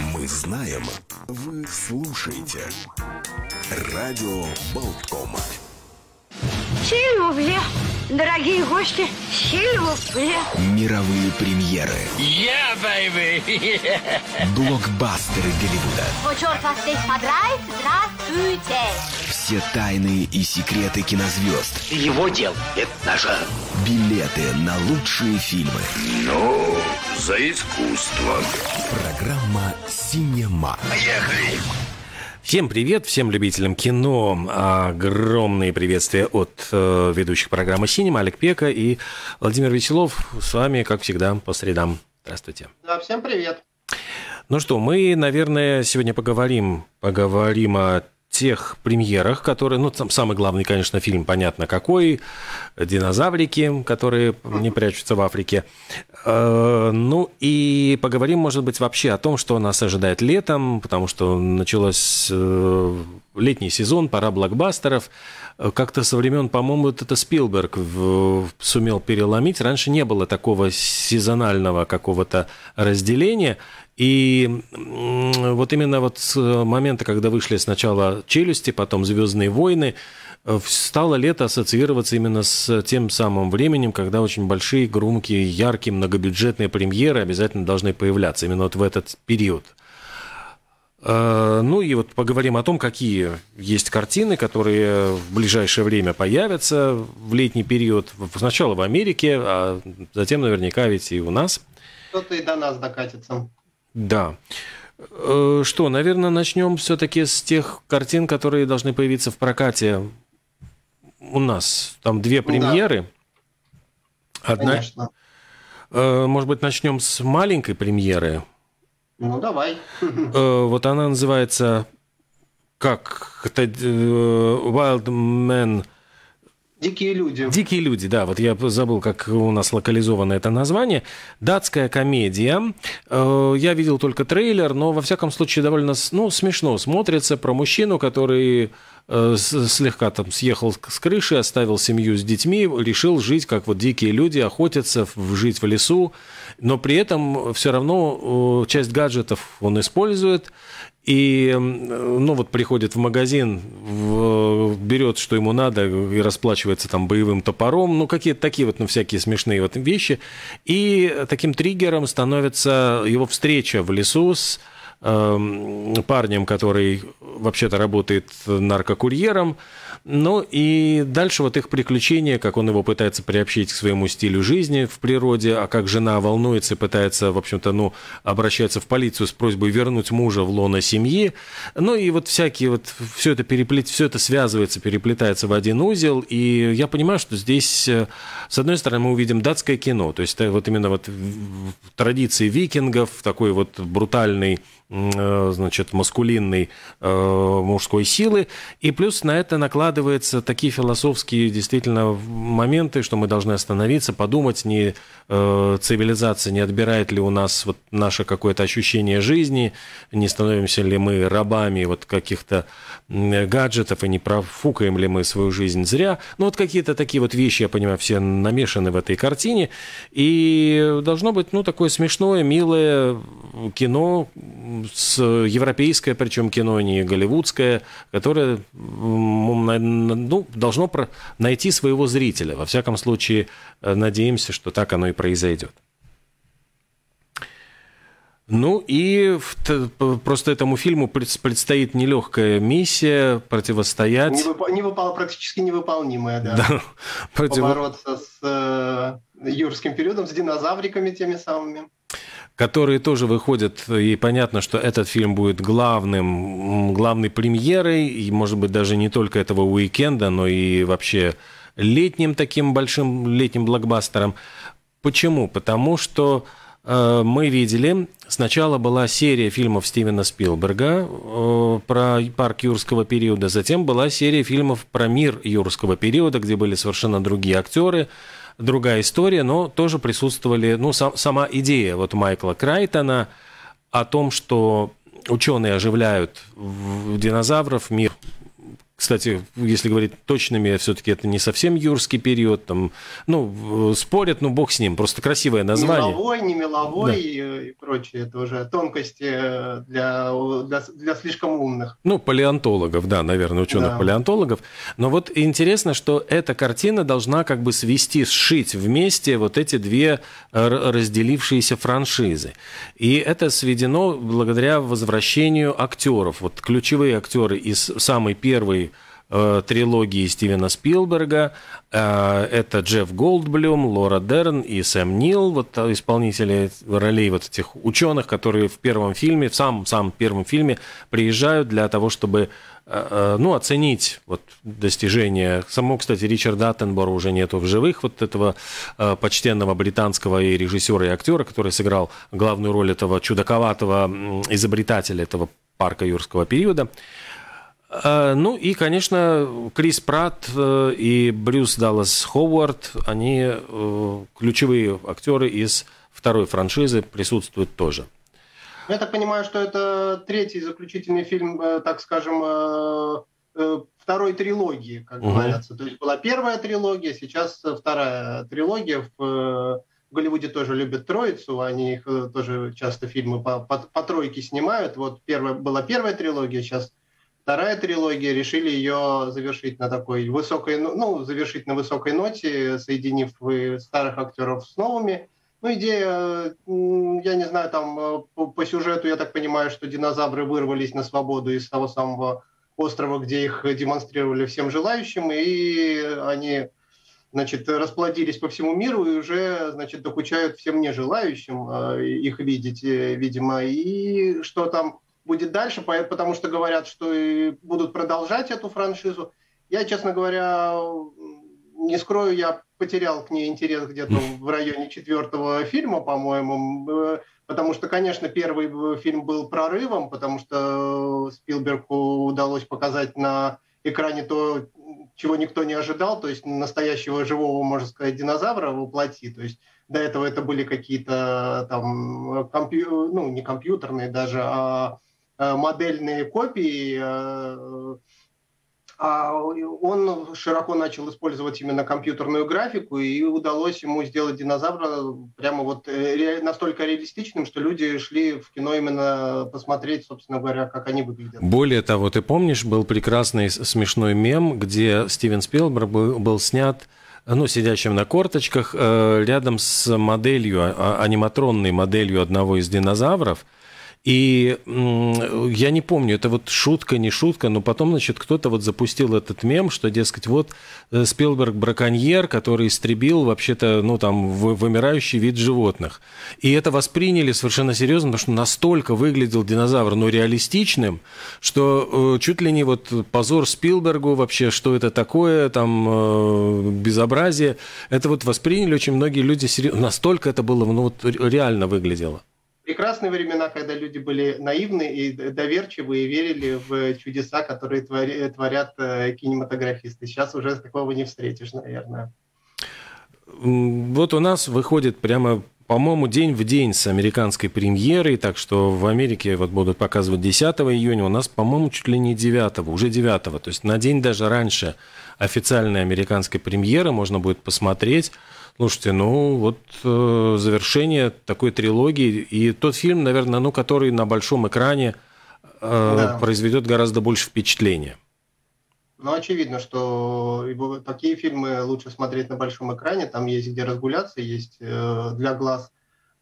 Мы знаем, вы слушаете. Радио Болтком. Сильвупле, дорогие гости, сильвупле. Мировые премьеры. Yeah, baby! Блокбастеры Голливуда. Вот черт вас здесь подрает, здравствуйте. Все тайны и секреты кинозвезд. Его дел, это наше. Билеты на лучшие фильмы. Ну, за искусство. Программа «Синема». Поехали! Всем привет, всем любителям кино. Огромные приветствия от ведущих программы «Синема» Олег Пека и Владимир Веселов. С вами, как всегда, по средам. Здравствуйте. Да, всем привет. Ну что, мы, наверное, сегодня поговорим о тех премьерах, которые... Ну, там самый главный, конечно, фильм, понятно, какой. «Динозаврики», которые не прячутся в Африке. Ну, и поговорим, может быть, вообще о том, что нас ожидает летом, потому что началось летний сезон, пора блокбастеров. Как-то со времен, по-моему, это Спилберг сумел переломить. Раньше не было такого сезонального какого-то разделения. И вот именно вот с момента, когда вышли сначала «Челюсти», потом «Звездные войны», стало лето ассоциироваться именно с тем самым временем, когда очень большие, громкие, яркие, многобюджетные премьеры обязательно должны появляться именно вот в этот период. Ну и вот поговорим о том, какие есть картины, которые в ближайшее время появятся в летний период. Сначала в Америке, а затем наверняка ведь и у нас. Кто-то и до нас докатится. Да. Что, наверное, начнем все-таки с тех картин, которые должны появиться в прокате у нас. Там две премьеры. Да. Одна... Конечно. Может быть, начнем с маленькой премьеры? Ну, давай. Вот она называется как? Это Wild Man... «Дикие люди». «Дикие люди», да, вот я забыл, как у нас локализовано это название. Датская комедия. Я видел только трейлер, но, во всяком случае, довольно смешно смотрится про мужчину, который слегка там съехал с крыши, оставил семью с детьми, решил жить, как вот дикие люди, охотиться, жить в лесу, но при этом все равно часть гаджетов он использует. И, ну, вот приходит в магазин, берет, что ему надо, и расплачивается там боевым топором, ну, какие-то такие вот, ну, всякие смешные вот вещи. И таким триггером становится его встреча в лесу с парнем, который вообще-то работает наркокурьером. Ну и дальше вот их приключения, как он его пытается приобщить к своему стилю жизни в природе, а как жена волнуется и пытается, в общем-то, ну, обращается в полицию с просьбой вернуть мужа в лоно семьи. Ну и вот всякие вот, все это связывается, переплетается в один узел. И я понимаю, что здесь, с одной стороны, мы увидим датское кино, то есть вот именно вот традиции викингов, такой вот брутальный, значит, маскулинной мужской силы, и плюс на это накладываются такие философские действительно моменты, что мы должны остановиться, подумать, не цивилизация не отбирает ли у нас вот наше какое-то ощущение жизни, не становимся ли мы рабами вот каких-то гаджетов и не профукаем ли мы свою жизнь зря. Ну вот какие-то такие вот вещи, я понимаю, все намешаны в этой картине, и должно быть, ну, такое смешное, милое кино, европейское, причем кино не голливудское, которое, ну, должно найти своего зрителя. Во всяком случае, надеемся, что так оно и произойдет. Ну и просто этому фильму предстоит нелегкая миссия противостоять... Практически невыполнимая, да. Да. Побороться с юрским периодом, с динозавриками теми самыми. Которые тоже выходят, и понятно, что этот фильм будет главной премьерой, и, может быть, даже не только этого уикенда, но и вообще летним таким большим летним блокбастером. Почему? Потому что мы видели, сначала была серия фильмов Стивена Спилберга про парк юрского периода, затем была серия фильмов про мир юрского периода, где были совершенно другие актеры, другая история, но тоже присутствовали, ну, сама идея вот Майкла Крайтона о том, что ученые оживляют динозавров, мир Кстати, если говорить точными, все-таки это не совсем юрский период. Там, ну, спорят, но бог с ним. Просто красивое название. Меловой, не меловой и прочее. Это уже тонкости для слишком умных. Ну, палеонтологов, да, наверное, ученых-палеонтологов. Но вот интересно, что эта картина должна как бы сшить вместе вот эти две разделившиеся франшизы. И это сведено благодаря возвращению актеров. Вот ключевые актеры из самой первой трилогии Стивена Спилберга. Это Джефф Голдблюм, Лора Дерн и Сэм Нил, вот исполнители ролей вот этих ученых, которые в первом фильме, в самом первом фильме приезжают для того, чтобы оценить вот достижения. Самого, кстати, Ричарда Аттенбора уже нету в живых, вот этого почтенного британского и режиссера, и актера, который сыграл главную роль этого чудаковатого изобретателя этого парка юрского периода. Ну и, конечно, Крис Пратт и Брюс Даллас Ховард, они ключевые актеры из второй франшизы, присутствуют тоже. Я так понимаю, что это третий заключительный фильм, так скажем, второй трилогии, как говорится. То есть была первая трилогия, сейчас вторая трилогия. В Голливуде тоже любят троицу, они их тоже часто фильмы по тройке снимают. Вот была первая трилогия, сейчас вторая трилогия, решили ее завершить на такой высокой, завершить на высокой ноте, соединив старых актеров с новыми. Ну, идея, я не знаю, там по сюжету, я так понимаю, что динозавры вырвались на свободу из того самого острова, где их демонстрировали всем желающим, и они, значит, расплодились по всему миру и уже, значит, докучают всем нежелающим их видеть, видимо. И что там будет дальше, потому что говорят, что и будут продолжать эту франшизу. Я, честно говоря, не скрою, я потерял к ней интерес где-то в районе 4-го фильма, по-моему, потому что, конечно, первый фильм был прорывом, потому что Спилбергу удалось показать на экране то, чего никто не ожидал, то есть настоящего живого, можно сказать, динозавра воплоти. То есть до этого это были какие-то там, не компьютерные даже, а модельные копии. А он широко начал использовать именно компьютерную графику, и удалось ему сделать динозавра прямо вот настолько реалистичным, что люди шли в кино именно посмотреть, собственно говоря, как они выглядят. Более того, ты помнишь, был прекрасный смешной мем, где Стивен Спилберг был снят, сидящим на корточках, рядом с моделью, аниматронной моделью одного из динозавров. И я не помню, это вот шутка, не шутка, но потом, значит, кто-то вот запустил этот мем, что, дескать, вот Спилберг браконьер, который истребил вообще-то, вымирающий вид животных. И это восприняли совершенно серьезно, потому что настолько выглядел динозавр, реалистичным, что чуть ли не вот позор Спилбергу вообще, что это такое, там, безобразие. Это вот восприняли очень многие люди серьезно. Настолько это было, реально выглядело. Прекрасные времена, когда люди были наивны и доверчивы и верили в чудеса, которые творят кинематографисты. Сейчас уже такого не встретишь, наверное. Вот у нас выходит прямо, по-моему, день в день с американской премьерой, так что в Америке вот будут показывать 10 июня, у нас, по-моему, чуть ли не 9, уже 9, то есть на день даже раньше официальной американской премьеры можно будет посмотреть. Слушайте, завершение такой трилогии, и тот фильм, наверное, который на большом экране произведет гораздо больше впечатления. Очевидно, что такие фильмы лучше смотреть на большом экране, там есть где разгуляться, есть для глаз,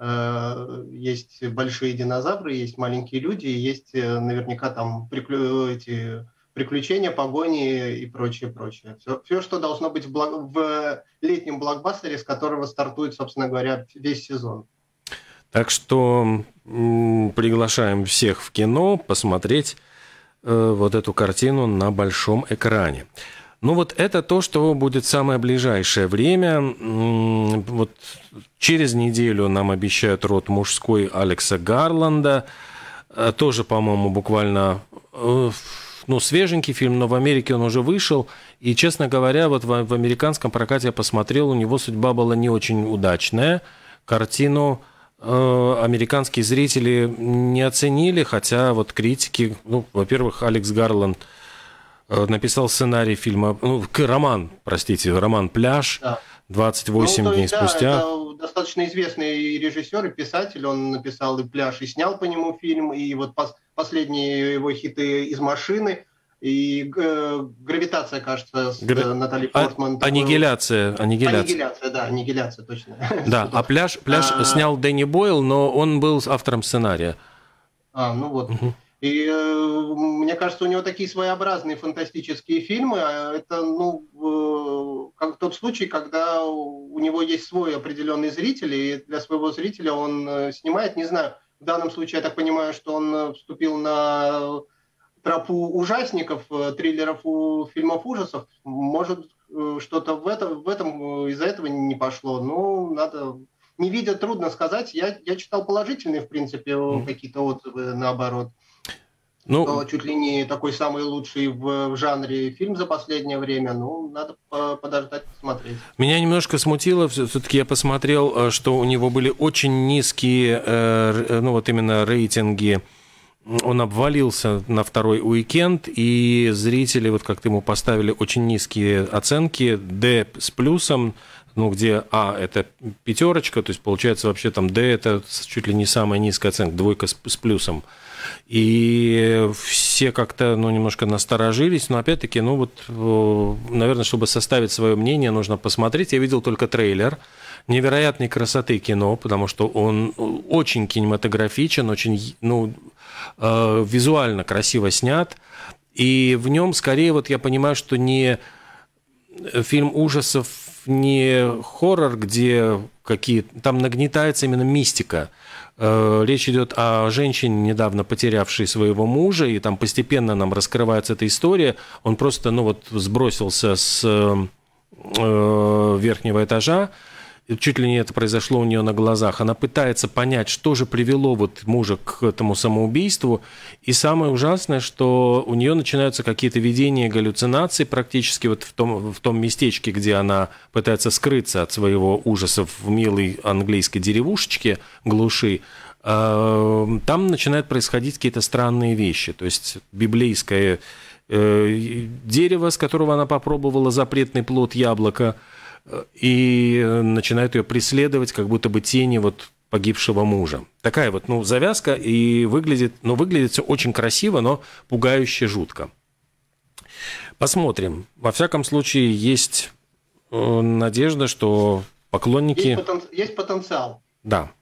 есть большие динозавры, есть маленькие люди, есть наверняка там приключения, погони и прочее. Все, что должно быть в летнем блокбастере, с которого стартует, собственно говоря, весь сезон. Так что приглашаем всех в кино посмотреть вот эту картину на большом экране. Это то, что будет в самое ближайшее время. Вот через неделю нам обещают «Род мужской» Алекса Гарланда. Тоже, по-моему, буквально... свеженький фильм, но в Америке он уже вышел. И, честно говоря, вот в американском прокате я посмотрел, у него судьба была не очень удачная. Картину американские зрители не оценили, хотя вот критики... во-первых, Алекс Гарланд написал сценарий фильма, роман «Пляж», да. 28 дней спустя. Это достаточно известный режиссер и писатель, он написал и «Пляж», и снял по нему фильм, и вот последние его хиты «Из машины», и «Гравитация», кажется, с Натали Портман. «Аннигиляция», да, «Аннигиляция», точно. Да, а «Пляж» снял Дэнни Бойл, но он был автором сценария. Ну вот. И мне кажется, у него такие своеобразные фантастические фильмы. Это, как тот случай, когда у него есть свой определенный зритель, и для своего зрителя он снимает, не знаю, в данном случае я так понимаю, что он вступил на тропу ужасников, триллеров, фильмов ужасов. Может, что-то в этом из-за этого не пошло. Надо... Не видя, трудно сказать. Я читал положительные, в принципе, какие-то отзывы, наоборот. Что чуть ли не такой самый лучший в жанре фильм за последнее время. Надо подождать, посмотреть. Меня немножко смутило, все-таки я посмотрел, что у него были очень низкие, именно рейтинги. Он обвалился на второй уикенд, и зрители, как-то ему поставили очень низкие оценки, D с плюсом, где А – это 5, то есть получается вообще там D – это чуть ли не самая низкая оценка, 2 с плюсом. И все как-то, немножко насторожились, но опять-таки, наверное, чтобы составить свое мнение, нужно посмотреть. Я видел только трейлер. Невероятной красоты кино, потому что он очень кинематографичен, очень, визуально красиво снят. И в нем скорее, я понимаю, что не фильм ужасов, не хоррор, где там нагнетается именно мистика. Речь идет о женщине, недавно потерявшей своего мужа, и там постепенно нам раскрывается эта история. Он просто, сбросился с верхнего этажа, чуть ли не это произошло у нее на глазах. Она пытается понять, что же привело мужа к этому самоубийству. И самое ужасное, что у нее начинаются какие-то видения, галлюцинации практически в том местечке, где она пытается скрыться от своего ужаса в милой английской деревушечке, глуши. Там начинают происходить какие-то странные вещи. То есть библейское дерево, с которого она попробовала запретный плод яблоко, и начинают ее преследовать, как будто бы тени погибшего мужа. Такая завязка, и выглядит все очень красиво, но пугающе жутко. Посмотрим. Во всяком случае, есть надежда, что поклонники... Есть потенциал. Да.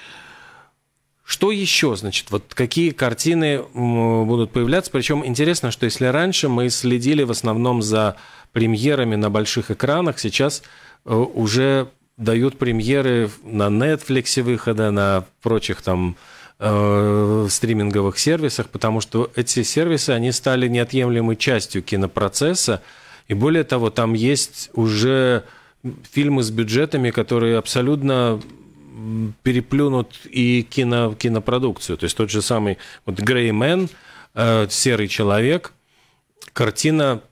Что еще, какие картины будут появляться? Причем интересно, что если раньше мы следили в основном за премьерами на больших экранах, сейчас уже дают премьеры на Netflix выхода, на прочих там стриминговых сервисах, потому что эти сервисы, они стали неотъемлемой частью кинопроцесса, и более того, там есть уже фильмы с бюджетами, которые абсолютно переплюнут и кинопродукцию. То есть тот же самый «Грей Мэн», «Серый человек», картина,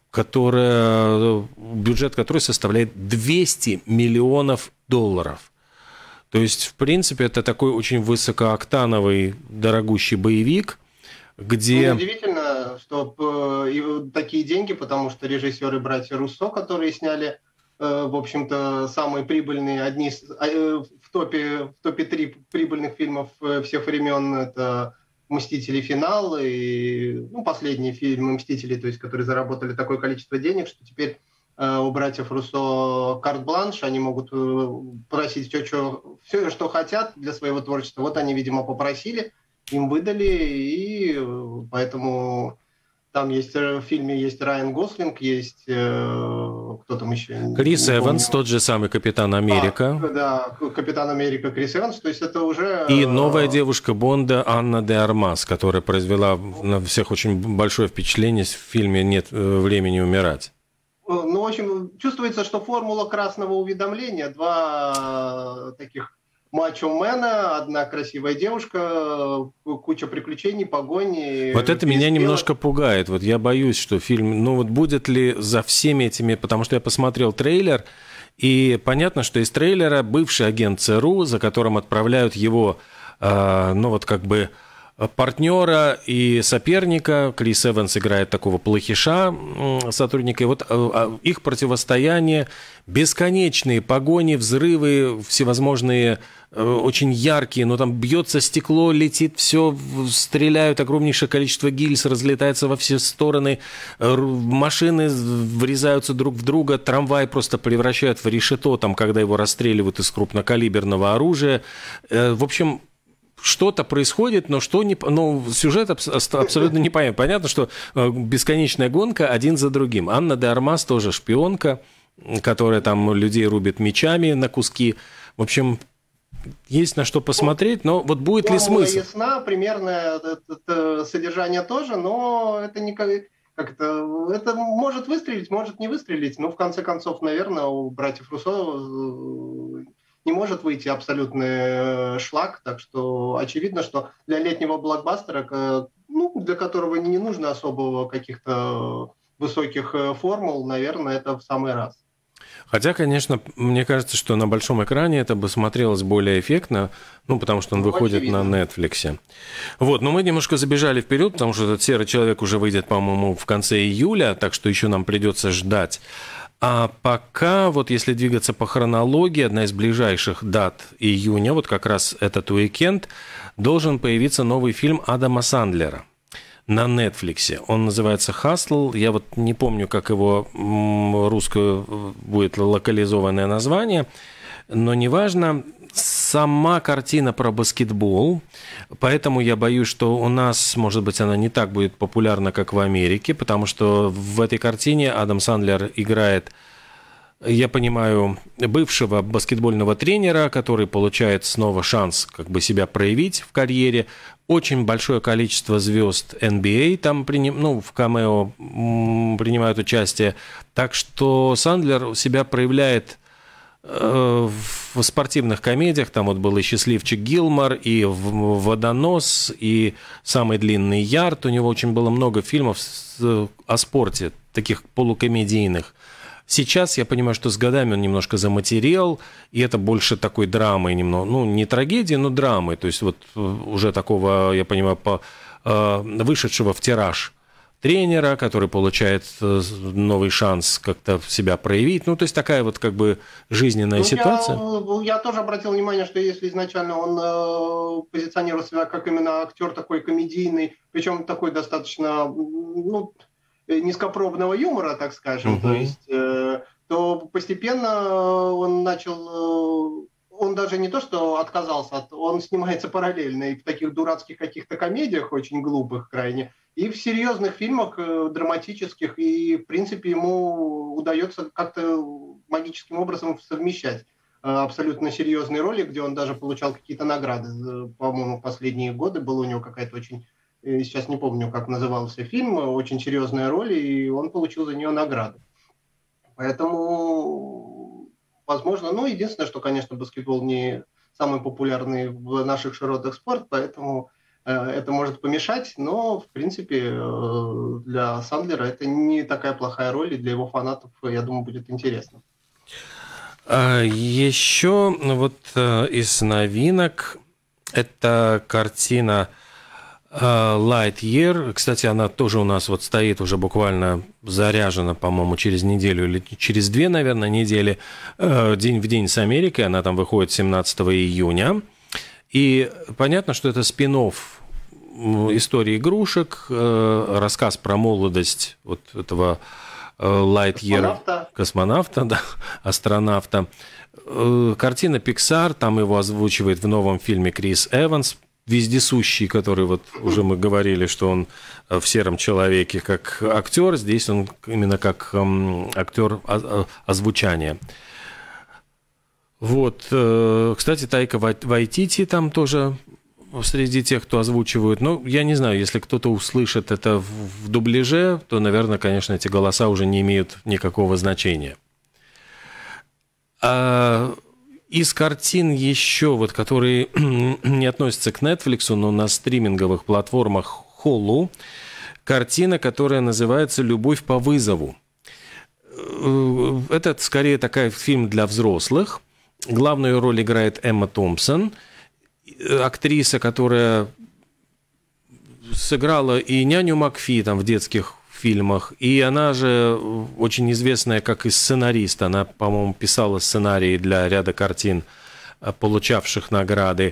бюджет которой составляет $200 миллионов. То есть, в принципе, это такой очень высокооктановый, дорогущий боевик, где... Удивительно, что такие деньги, потому что режиссеры братья Руссо, которые сняли, в общем-то, самые прибыльные, одни в топе 3 прибыльных фильмов всех времен, это «Мстители. Финал» и последние фильмы «Мстители», то есть, которые заработали такое количество денег, что теперь у братьев Руссо карт-бланш, они могут просить все, что хотят для своего творчества. Вот они, видимо, попросили, им выдали, и поэтому там есть в фильме есть Райан Гослинг, есть кто там еще? Крис Эванс, тот же самый Капитан Америка. Да, Капитан Америка Крис Эванс, то есть это уже... И новая девушка Бонда Анна де Армас, которая произвела на всех очень большое впечатление в фильме «Нет времени умирать». В общем, чувствуется, что формула красного уведомления, 2 таких мачо-мена, одна красивая девушка, куча приключений, погони. Это меня немножко пугает. Я боюсь, что фильм... будет ли за всеми этими... Потому что я посмотрел трейлер, и понятно, что из трейлера бывший агент ЦРУ, за которым отправляют его, партнера и соперника. Крис Эванс играет такого плохиша, сотрудника. И вот их противостояние, бесконечные погони, взрывы, всевозможные очень яркие, но там бьется стекло, летит все, стреляют, огромнейшее количество гильз разлетается во все стороны, машины врезаются друг в друга, трамвай просто превращают в решето, там, когда его расстреливают из крупнокалиберного оружия. В общем, что-то происходит, но сюжет абсолютно непонятен. Понятно, что бесконечная гонка один за другим. Анна де Армас тоже шпионка, которая там людей рубит мечами на куски. В общем, есть на что посмотреть, но вот будет ли смысл? Ясна, примерно это содержание тоже, но это не это может выстрелить, может не выстрелить. Но в конце концов, наверное, у братьев Руссо не может выйти абсолютный шлак, так что очевидно, что для летнего блокбастера, для которого не нужно особого каких-то высоких формул, наверное, это в самый раз. Хотя, конечно, мне кажется, что на большом экране это бы смотрелось более эффектно, потому что он выходит очевидно. На Netflix. Вот, но мы немножко забежали вперед, потому что этот «Серый человек» уже выйдет, по-моему, в конце июля, так что еще нам придется ждать. А пока, вот если двигаться по хронологии, одна из ближайших дат июня, вот как раз этот уикенд, должен появиться новый фильм Адама Сандлера на Netflix. Он называется «Хастл». Я вот не помню, как его русское будет локализованное название, но неважно. Сама картина про баскетбол, поэтому я боюсь, что у нас, может быть, она не так будет популярна, как в Америке, потому что в этой картине Адам Сандлер играет, я понимаю, бывшего баскетбольного тренера, который получает снова шанс как бы себя проявить в карьере. Очень большое количество звезд NBA там в камео принимают участие. Так что Сандлер себя проявляет в спортивных комедиях. Там вот был и «Счастливчик Гилмор», и «Водонос», и «Самый длинный ярд». У него очень было много фильмов о спорте, таких полукомедийных. Сейчас я понимаю, что с годами он немножко заматерел, и это больше такой драмы, немного, не трагедии, но драмы. То есть вот уже такого, я понимаю, вышедшего в тираж тренера, который получает новый шанс как-то себя проявить. То есть такая вот как бы жизненная ситуация. Я тоже обратил внимание, что если изначально он позиционировал себя как именно актер такой комедийный, причем такой достаточно низкопробного юмора, так скажем, то есть, то постепенно он начал... Он даже не то, что отказался, он снимается параллельно и в таких дурацких каких-то комедиях, очень глупых крайне, и в серьезных фильмах драматических, и, в принципе, ему удается как-то магическим образом совмещать абсолютно серьезные роли, где он даже получал какие-то награды. По-моему, в последние годы была у него какая-то очень... Сейчас не помню, как назывался фильм, очень серьезная роль, и он получил за нее награды. Поэтому... Возможно, единственное, что, конечно, баскетбол не самый популярный в наших широтах спорт, поэтому это может помешать, но, в принципе, для Сандлера это не такая плохая роль, и для его фанатов, я думаю, будет интересно. Еще вот из новинок это картина Lightyear. Кстати, она тоже у нас вот стоит уже буквально заряжена, по-моему, через неделю или через 2, наверное, недели, день в день с Америкой. Она там выходит 17 июня. И понятно, что это спин-офф истории игрушек, рассказ про молодость вот этого Lightyear, космонавта, да, астронавта. Картина Pixar, там его озвучивает в новом фильме Крис Эванс, вездесущий, который вот уже мы говорили, что он в «Сером человеке» как актер, здесь он именно как актер озвучания. Вот, кстати, Тайка Вайтити там тоже среди тех, кто озвучивают. Я не знаю, если кто-то услышит это в дубляже, то, наверное, конечно, эти голоса уже не имеют никакого значения. Из картин еще, вот, которые не относятся к Netflix, но на стриминговых платформах Hulu, картина, которая называется «Любовь по вызову». Это скорее такой фильм для взрослых. Главную роль играет Эмма Томпсон, актриса, которая сыграла и няню Макфи там в детских фильмах, и она же очень известная как и сценарист. Она, по-моему, писала сценарии для ряда картин, получавших награды.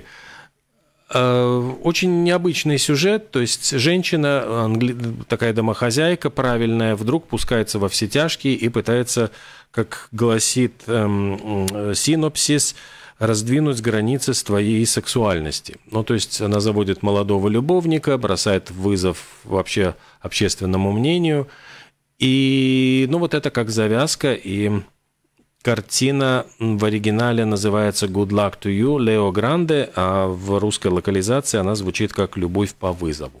Очень необычный сюжет, то есть женщина, такая домохозяйка правильная, вдруг пускается во все тяжкие и пытается, как гласит синопсис, раздвинуть границы своей сексуальности. Ну, то есть она заводит молодого любовника, бросает вызов вообще общественному мнению. И, ну, вот это как завязка, и картина в оригинале называется «Good luck to you» Лео Гранде, а в русской локализации она звучит как «Любовь по вызову».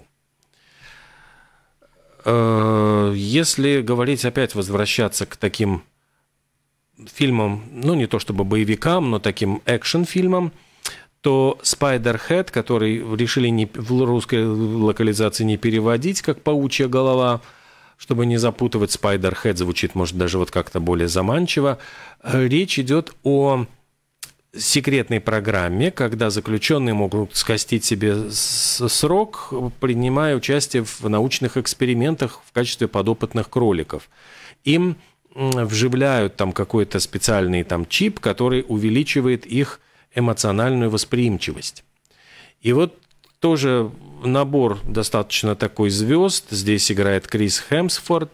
Если говорить опять, возвращаться к таким фильмам, ну, не то чтобы боевикам, но таким экшн-фильмам, то «Spiderhead», который решили в русской локализации не переводить, как «Паучья голова», чтобы не запутывать, «Spiderhead» звучит, может, даже вот как-то более заманчиво. Речь идет о секретной программе, когда заключенные могут скостить себе срок, принимая участие в научных экспериментах в качестве подопытных кроликов. Им вживляют там какой-то специальный там чип, который увеличивает их эмоциональную восприимчивость. И вот тоже набор достаточно такой звезд. Здесь играет Крис Хемсворт,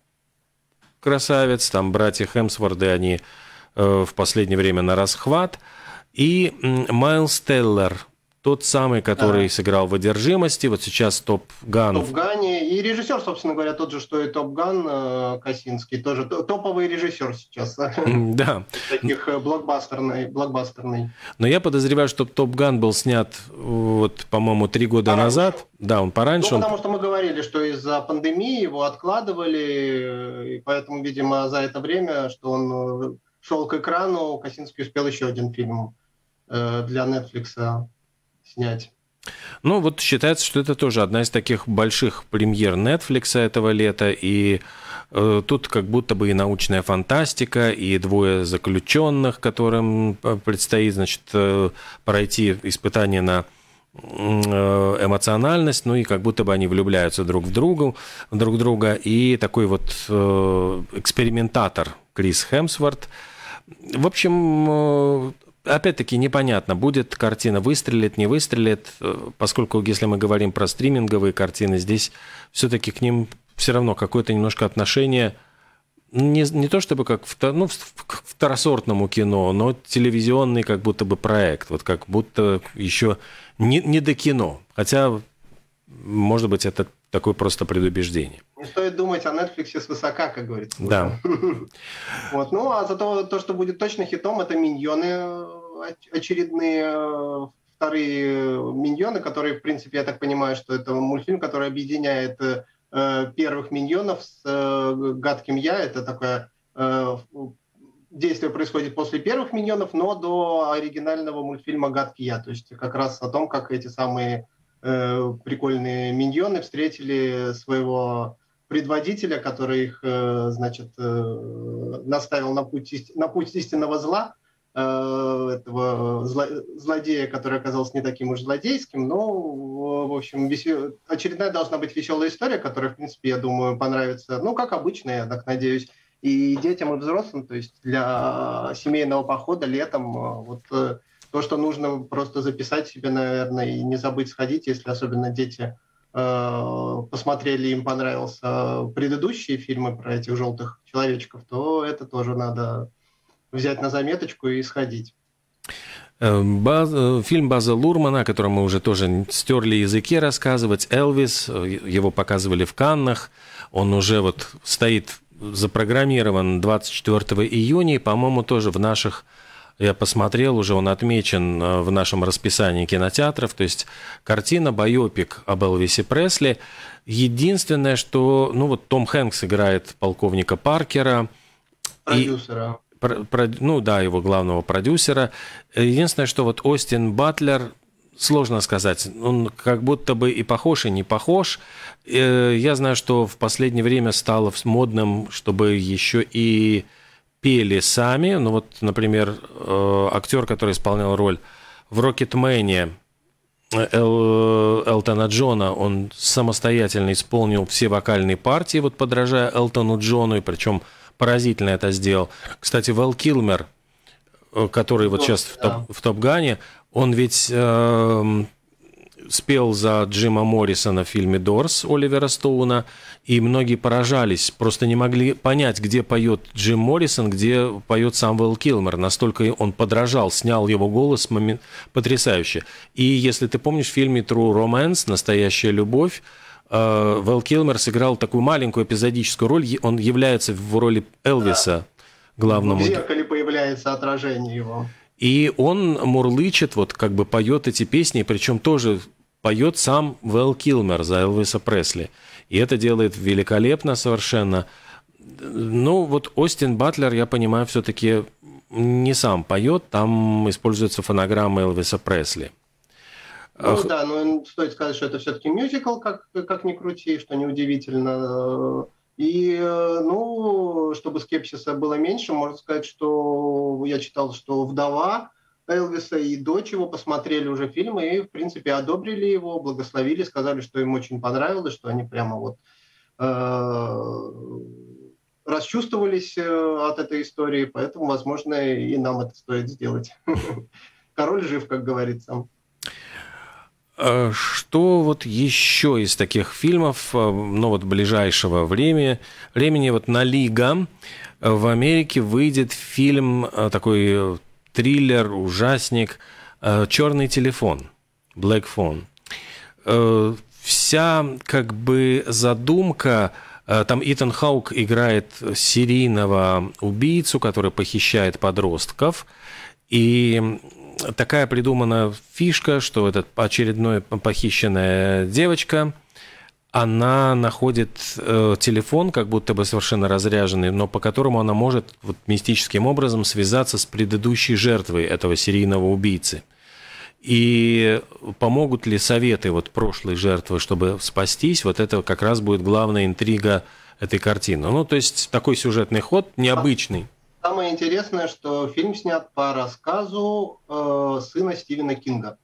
красавец. Там братья Хемсворды, они в последнее время на расхват. И Майлз Теллер, тот самый, который сыграл в «Одержимости», вот сейчас «Топ Ган». «Топ Гане». И режиссер, собственно говоря, тот же, что и «Топ Ган», Косинский, тоже топовый режиссер сейчас. Да. Таких блокбастерный. Но я подозреваю, что «Топ Ган» был снят, вот, по-моему, 3 года назад. Да, он пораньше. Ну, потому что мы говорили, что из-за пандемии его откладывали, и поэтому, видимо, за это время, что он шел к экрану, Косинский успел еще один фильм для Netflix снять. Ну, вот считается, что это тоже одна из таких больших премьер Netflix этого лета, и тут как будто бы и научная фантастика, и 2 заключенных, которым предстоит, значит, пройти испытание на эмоциональность, ну и как будто бы они влюбляются друг в друга, и такой вот экспериментатор Крис Хемсворт. В общем, опять-таки непонятно, будет картина, выстрелит, не выстрелит, поскольку, если мы говорим про стриминговые картины, здесь все-таки к ним все равно какое-то немножко отношение, не то чтобы как к второсортному кино, но телевизионный как будто бы проект, вот как будто еще не до кино, хотя, может быть, это такое просто предубеждение. Не стоит думать о Netflix свысока, как говорится. Да. Вот. Ну, а зато то, что будет точно хитом, это «Миньоны», очередные вторые «Миньоны», которые, в принципе, я так понимаю, что это мультфильм, который объединяет первых «Миньонов» с «Гадким я». Это такое действие происходит после первых «Миньонов», но до оригинального мультфильма «Гадкий я». То есть как раз о том, как эти самые прикольные миньоны встретили своего предводителя, который их, значит, наставил на путь истинного зла, этого злодея, который оказался не таким уж злодейским, но, в общем, очередная должна быть веселая история, которая, в принципе, я думаю, понравится, ну, как обычно, я так надеюсь, и детям, и взрослым, то есть для семейного похода летом, вот то, что нужно просто записать себе, наверное, и не забыть сходить, если особенно дети посмотрели, им понравился предыдущие фильмы про этих желтых человечков, то это тоже надо взять на заметочку и сходить. Фильм База Лурмана, о котором мы уже тоже стерли языки рассказывать, «Элвис», его показывали в Каннах, он уже вот стоит запрограммирован 24 июня, и, по-моему, тоже в наших... Я посмотрел, уже он отмечен в нашем расписании кинотеатров, то есть картина байопик об Элвисе Пресли. Единственное, что, ну вот Том Хэнкс играет полковника Паркера. Продюсера. Ну да, его главного продюсера. Единственное, что вот Остин Батлер, сложно сказать, он как будто бы и похож, и не похож. Я знаю, что в последнее время стало модным, чтобы еще и пели сами. Ну вот, например, актер, который исполнял роль в «Рокетмене», Элтона Джона, он самостоятельно исполнил все вокальные партии, вот подражая Элтону Джону, и причем поразительно это сделал. Кстати, Вэл Килмер, который вот сейчас в Топ Гане, он ведь спел за Джима Моррисона в фильме «Дорс» Оливера Стоуна, и многие поражались, просто не могли понять, где поет Джим Моррисон, где поет сам Вэл Килмер. Настолько он подражал, снял его голос потрясающе. И если ты помнишь, в фильме «True Romance», «Настоящая любовь», Вэл Килмер сыграл такую маленькую эпизодическую роль, он является в роли Элвиса главному. В зеркале появляется отражение его. И он мурлычет, вот как бы поет эти песни, причем тоже поет сам Вэл Килмер за Элвиса Пресли. И это делает великолепно совершенно. Ну, вот Остин Батлер, я понимаю, все-таки не сам поет, там используется фонограмма Элвиса Пресли. Ну да, но стоит сказать, что это все-таки мюзикл, как ни крути, что неудивительно. И, ну, чтобы скепсиса было меньше, можно сказать, что я читал, что вдова Элвиса и дочь его посмотрели уже фильм и, в принципе, одобрили его, благословили, сказали, что им очень понравилось, что они прямо вот расчувствовались от этой истории, поэтому, возможно, и нам это стоит сделать. Король жив, как говорится. Что вот еще из таких фильмов, ну вот ближайшего времени, вот на «Лига» в Америке выйдет фильм, такой триллер, ужасник, «Черный телефон», «Black Phone». Вся как бы задумка, там Итан Хаук играет серийного убийцу, который похищает подростков, и такая придумана фишка, что эта очередная похищенная девочка, она находит телефон, как будто бы совершенно разряженный, но по которому она может вот мистическим образом связаться с предыдущей жертвой этого серийного убийцы. И помогут ли советы вот прошлой жертвы, чтобы спастись, вот это как раз будет главная интрига этой картины. Ну, то есть такой сюжетный ход необычный. Самое интересное, что фильм снят по рассказу сына Стивена Кинга.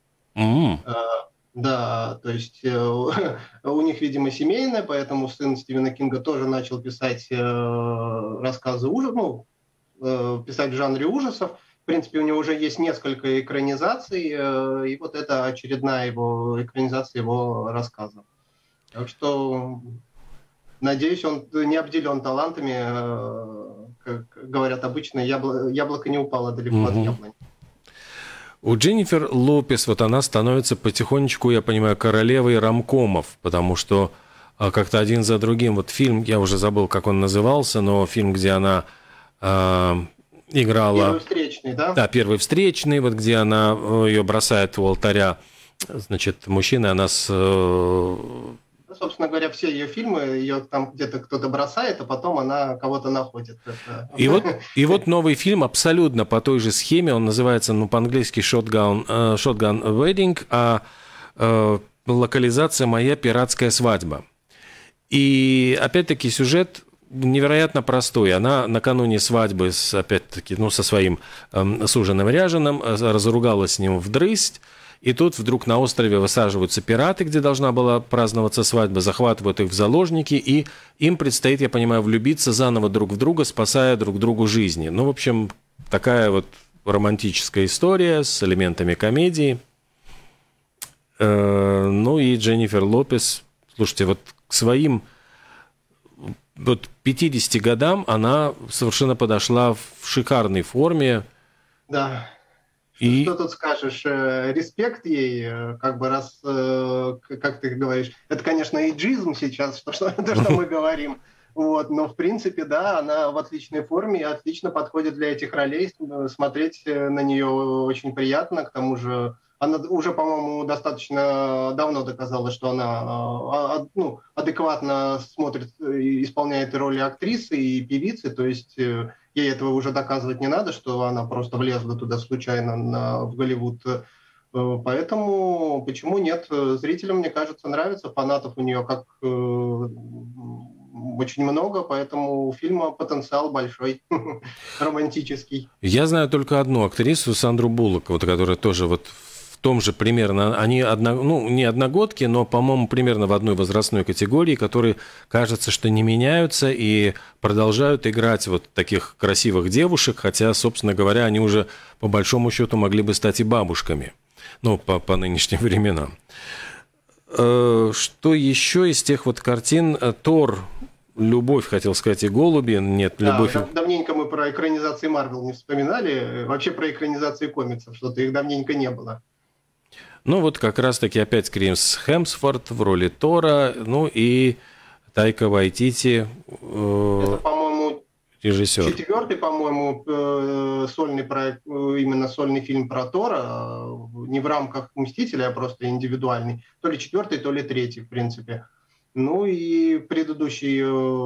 Да, то есть у них, видимо, семейное, поэтому сын Стивена Кинга тоже начал писать рассказы ужасов, писать в жанре ужасов. В принципе, у него уже есть несколько экранизаций, и вот это очередная его экранизация его рассказа. Так что, надеюсь, он не обделен талантами. Как говорят обычно, яблоко не упало далеко от яблони. У Дженнифер Лопес, вот она становится потихонечку, я понимаю, королевой ромкомов, потому что как-то один за другим, вот фильм, я уже забыл, как он назывался, но фильм, где она играла... Первый встречный, да? Да, первый встречный, вот где она ее бросает у алтаря, значит, мужчина, она собственно говоря, все ее фильмы, ее там где-то кто-то бросает, а потом она кого-то находит. И вот новый фильм абсолютно по той же схеме, он называется, ну, по-английски Shotgun Wedding, а локализация «Моя пиратская свадьба». И опять-таки сюжет невероятно простой. Она накануне свадьбы, опять-таки, ну, со своим суженым ряженым, разругалась с ним вдрысть. И тут вдруг на острове высаживаются пираты, где должна была праздноваться свадьба, захватывают их в заложники, и им предстоит, я понимаю, влюбиться заново друг в друга, спасая друг другу жизни. Ну, в общем, такая вот романтическая история с элементами комедии. Ну и Дженнифер Лопес, слушайте, вот к своим вот 50 годам она совершенно подошла в шикарной форме. Да. Что тут скажешь? Респект ей, как бы раз, как ты говоришь, это, конечно, эйджизм сейчас, то, что мы говорим, вот, но, в принципе, да, она в отличной форме и отлично подходит для этих ролей, смотреть на нее очень приятно, к тому же она уже, по-моему, достаточно давно доказала, что она адекватно смотрит, исполняет и роли актрисы и певицы, то есть... Ей этого уже доказывать не надо, что она просто влезла туда случайно в Голливуд. Поэтому почему нет? Зрителям, мне кажется, нравится. Фанатов у нее как очень много, поэтому у фильма потенциал большой, романтический. Я знаю только одну актрису, Сандру Буллок, вот, которая тоже вот в том же примерно, они не одногодки, но, по-моему, примерно в одной возрастной категории, которые, кажется, что не меняются и продолжают играть вот таких красивых девушек, хотя, собственно говоря, они уже по большому счету могли бы стать и бабушками, по нынешним временам. Что еще из тех вот картин? Тор, любовь, хотел сказать, и голуби. Нет, любовь. Да, давненько мы про экранизации Марвел не вспоминали. Вообще про экранизации комиксов, что-то их давненько не было. Вот как раз-таки опять Крис Хемсворт в роли Тора, и Тайка Вайтити, Это, по-моему, режиссер. 4-й, по-моему, сольный проект, именно сольный фильм про Тора, не в рамках «Мстителя», а просто индивидуальный. То ли 4-й, то ли 3-й, в принципе. И предыдущий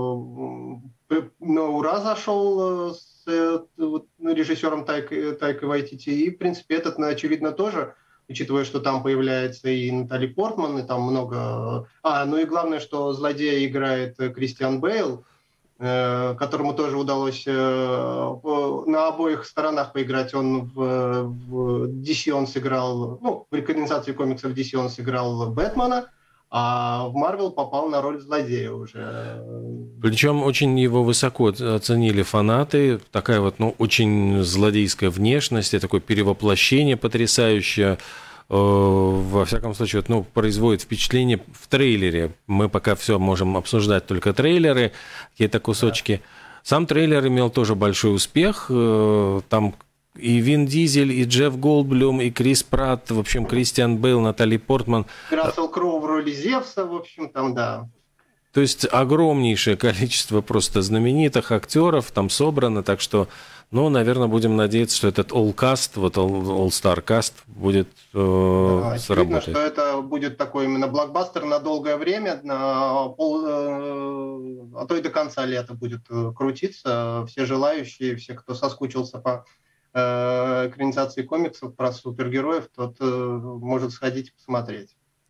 на ура зашел с режиссером Тайкой Вайтити. И, в принципе, этот, очевидно, тоже, учитывая, что там появляется и Натали Портман, и там много... и главное, что злодея играет Кристиан Бейл, которому тоже удалось на обоих сторонах поиграть. Он в DC он сыграл, в экранизации комиксов DC он сыграл Бэтмена, а в Марвел попал на роль злодея уже. Причем очень его высоко оценили фанаты. Такая очень злодейская внешность, и такое перевоплощение потрясающее. Во всяком случае, производит впечатление в трейлере. Мы пока все можем обсуждать только трейлеры, какие-то кусочки. Да. Сам трейлер имел тоже большой успех. Там и Вин Дизель, и Джефф Голдблюм, и Крис Пратт, в общем, Кристиан Бейл, Натали Портман. Рассел Кроу в роли Зевса, в общем, там, да. То есть огромнейшее количество просто знаменитых актеров там собрано, так что, наверное, будем надеяться, что этот all-cast, all-star cast будет сработать. Очевидно, сработать. что это будет такой именно блокбастер на долгое время, а то и до конца лета будет крутиться. Все желающие, все, кто соскучился по экранизации комиксов про супергероев, тот может сходить и посмотреть.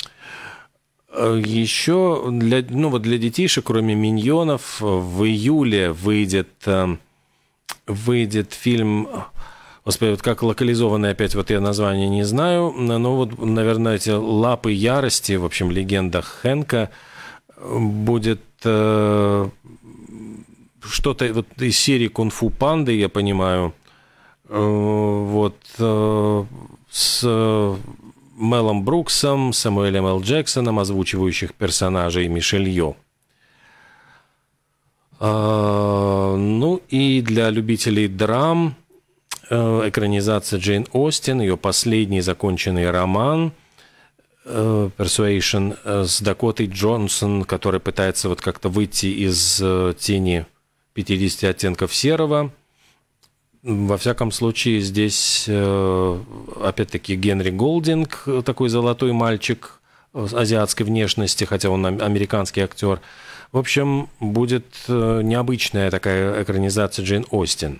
Еще для детишек, кроме «Миньонов», в июле выйдет фильм, господи, как локализованный опять, я название не знаю, наверное, эти «Лапы ярости», в общем, легенда Хэнка, будет что-то из серии «Кунг-фу панды», я понимаю, с Мелом Бруксом, Самуэлем Л. Джексоном, озвучивающих персонажей Мишель Йо. И для любителей драм экранизация Джейн Остин, ее последний законченный роман «Persuasion» с Дакотой Джонсон, которая пытается как-то выйти из тени 50 оттенков серого. Во всяком случае, здесь, опять-таки, Генри Голдинг, такой золотой мальчик азиатской внешности, хотя он американский актер. В общем, будет необычная такая экранизация Джейн Остин.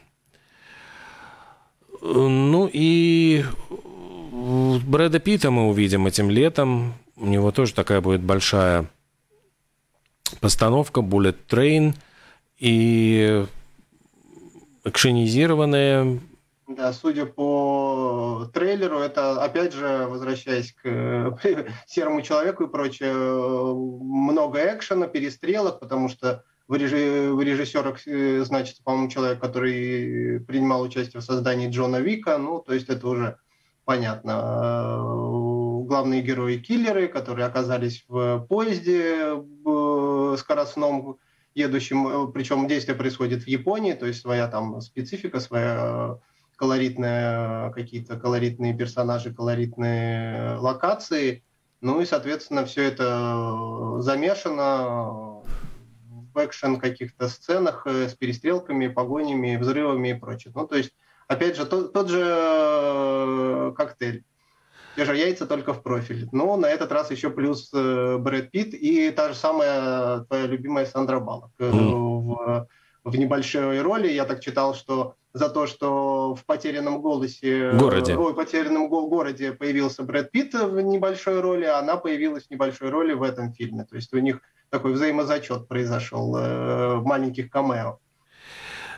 И Брэда Питта мы увидим этим летом. У него тоже такая будет большая постановка «Bullet Train». И экшенизированные. Да, судя по трейлеру, это, опять же, возвращаясь к Серому человеку и прочее, много экшена, перестрелок, потому что в режиссерах значится, по-моему, человек, который принимал участие в создании Джона Вика, то есть это уже понятно. Главные герои-киллеры, которые оказались в поезде скоростном, едущим, причем действие происходит в Японии, то есть своя там специфика, своя колоритная, какие-то колоритные персонажи, колоритные локации. И, соответственно, все это замешано в экшен каких-то сценах с перестрелками, погонями, взрывами и прочее. То есть, опять же, тот же коктейль. Те же яйца, только в профиль. Но на этот раз еще плюс Брэд Питт и та же самая твоя любимая Сандра Баллок в небольшой роли. Я так читал, что за то, что в «Потерянном потерянном городе появился Брэд Питт в небольшой роли, она появилась в небольшой роли в этом фильме. То есть у них такой взаимозачет произошел в маленьких камео.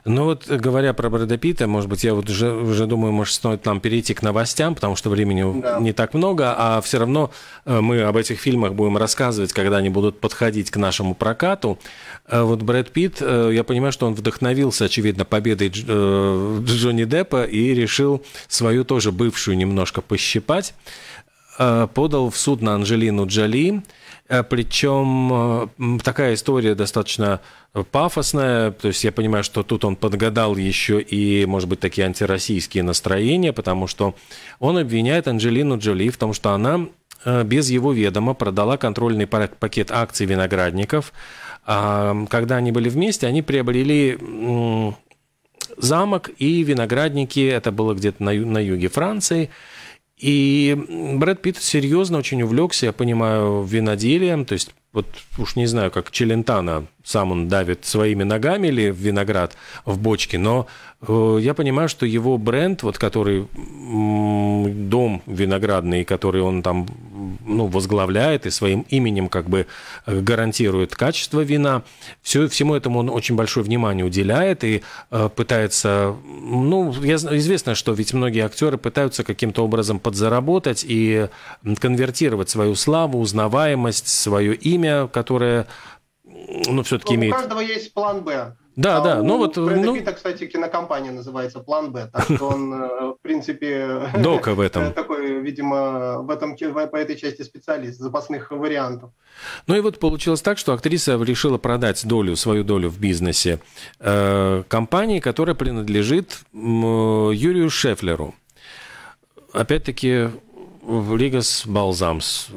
Ну вот, говоря про Брэда Питта, может быть, я вот уже думаю, может, стоит нам перейти к новостям, потому что времени не так много, а все равно мы об этих фильмах будем рассказывать, когда они будут подходить к нашему прокату. Вот Брэд Питт, я понимаю, что он вдохновился, очевидно, победой Джонни Деппа и решил свою тоже бывшую немножко пощипать. Подал в суд на Анджелину Джоли. Причем такая история достаточно пафосная, то есть я понимаю, что тут он подгадал еще и, может быть, такие антироссийские настроения, потому что он обвиняет Анджелину Джоли в том, что она без его ведома продала контрольный пакет акций виноградников. Когда они были вместе, они приобрели замок и виноградники, это было где-то на юге Франции. И Брэд Питт серьезно очень увлекся, я понимаю, виноделием, то есть вот уж не знаю, как Челентано, сам он давит своими ногами или в виноград в бочке, но я понимаю, что его бренд, вот который дом виноградный, который он там возглавляет и своим именем как бы гарантирует качество вина, всему этому он очень большое внимание уделяет и пытается, известно, что ведь многие актеры пытаются каким-то образом подзаработать и конвертировать свою славу, узнаваемость, свое имя, которое, все-таки имеет... У каждого есть план «Б». Да. Брэда Питта, кстати, кинокомпания называется «План Б», так что он, в принципе... Дока в этом. Такой, видимо, по этой части специалист запасных вариантов. Ну и вот получилось так, что актриса решила продать свою долю в бизнесе компании, которая принадлежит Юрию Шефлеру. Опять-таки, Ригас Балзамс,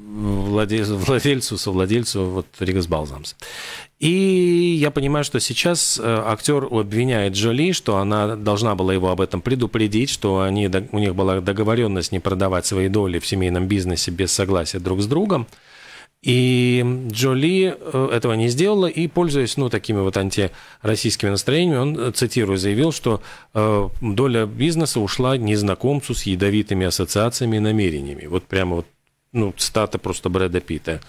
совладельцу Ригас Балзамс. И я понимаю, что сейчас актер обвиняет Джоли, что она должна была его об этом предупредить, что у них была договоренность не продавать свои доли в семейном бизнесе без согласия друг с другом. И Джоли этого не сделала, и, пользуясь такими вот антироссийскими настроениями, он, цитирую, заявил, что доля бизнеса ушла незнакомцу с ядовитыми ассоциациями и намерениями. Вот прямо цитата просто Брэда Питта.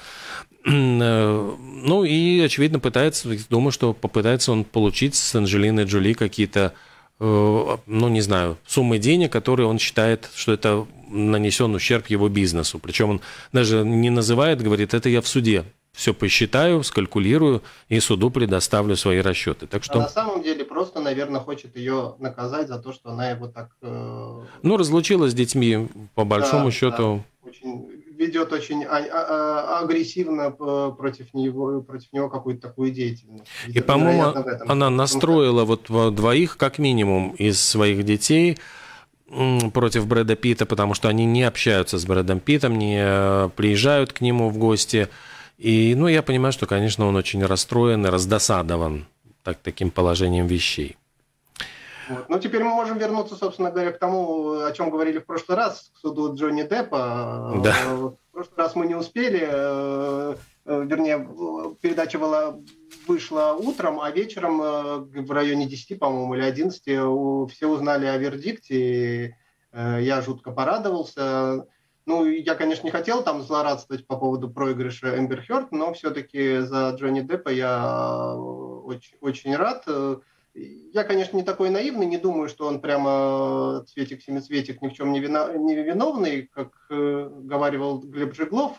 И, очевидно, думаю, что попытается он получить с Анджелиной Джоли какие-то, суммы денег, которые он считает, что это нанесен ущерб его бизнесу. Причем он даже не называет, говорит, это я в суде все посчитаю, скалькулирую и суду предоставлю свои расчеты. Так что... А на самом деле просто, наверное, хочет ее наказать за то, что она его так... разлучилась с детьми, по большому счету. Да, ведет очень агрессивно против него какую-то такую деятельность. И, по-моему, она настроила двоих, как минимум, из своих детей против Брэда Питта, потому что они не общаются с Брэдом Питтом, не приезжают к нему в гости. И, я понимаю, что, конечно, он очень расстроен и раздосадован таким положением вещей. Теперь мы можем вернуться, собственно говоря, к тому, о чем говорили в прошлый раз, к суду Джонни Деппа. Да. В прошлый раз мы не успели, вернее, передача вышла утром, а вечером в районе 10, по-моему, или 11 все узнали о вердикте, и я жутко порадовался. Я, конечно, не хотел там злорадствовать по поводу проигрыша Эмбер Хёрд, но все-таки за Джонни Деппа я очень, очень рад. Я, конечно, не такой наивный, не думаю, что он прямо цветик-семицветик ни в чем не виновный, как говаривал Глеб Жиглов,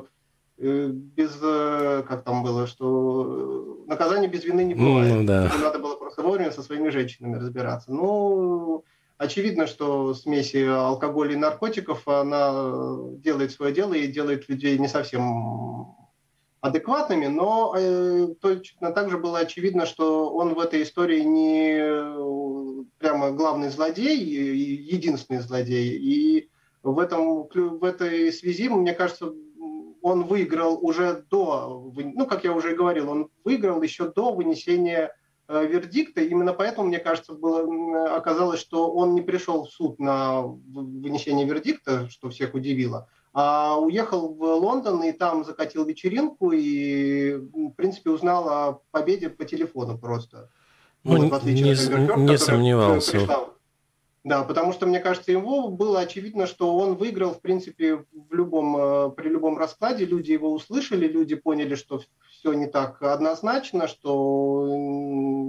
как там было, что наказание без вины не бывает. Да. Надо было просто вовремя со своими женщинами разбираться. Очевидно, что смесь алкоголя и наркотиков, она делает свое дело и делает людей не совсем адекватными, но точно так же было очевидно, что он в этой истории не прямо главный злодей, единственный злодей. И в этой связи, мне кажется, он выиграл уже как я уже и говорил, он выиграл еще до вынесения вердикта. Именно поэтому, мне кажется, оказалось, что он не пришел в суд на вынесение вердикта, что всех удивило, а уехал в Лондон и там закатил вечеринку и, в принципе, узнал о победе по телефону просто. Не сомневался. Да, потому что, мне кажется, ему было очевидно, что он выиграл, в принципе, при любом раскладе. Люди его услышали, люди поняли, что все не так однозначно, что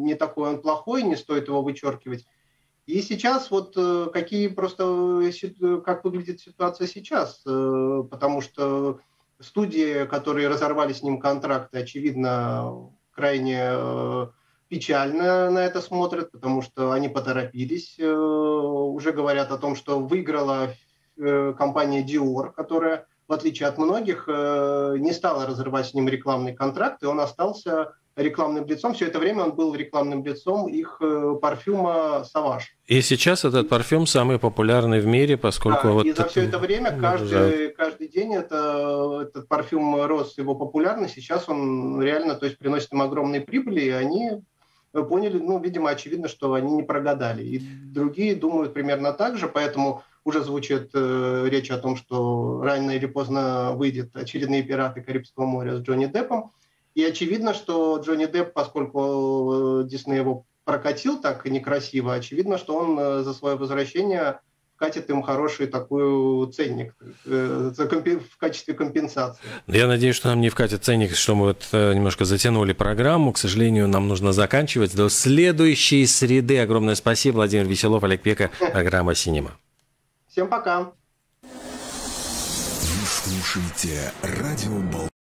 не такой он плохой, не стоит его вычеркивать. И сейчас вот как выглядит ситуация сейчас, потому что студии, которые разорвали с ним контракты, очевидно, крайне печально на это смотрят, потому что они поторопились, уже говорят о том, что выиграла компания Dior, которая, в отличие от многих, не стала разрывать с ним рекламный контракт, и он остался рекламным лицом. Все это время он был рекламным лицом их парфюма «Savage». И сейчас этот парфюм самый популярный в мире, поскольку... Да, вот и за все это время каждый день этот парфюм рос его популярность. Сейчас он реально, то есть, приносит им огромные прибыли, и они поняли, видимо, очевидно, что они не прогадали. И другие думают примерно так же, поэтому уже звучит речь о том, что рано или поздно выйдет «Очередные пираты Карибского моря» с Джонни Деппом. И очевидно, что Джонни Депп, поскольку Дисней его прокатил так некрасиво, очевидно, что он за свое возвращение катит им хороший такой ценник в качестве компенсации. Я надеюсь, что нам не вкатит ценник, что мы немножко затянули программу. К сожалению, нам нужно заканчивать. До следующей среды. Огромное спасибо. Владимир Веселов, Олег Пека, программа «Синема». Всем пока. Вы слушаете радио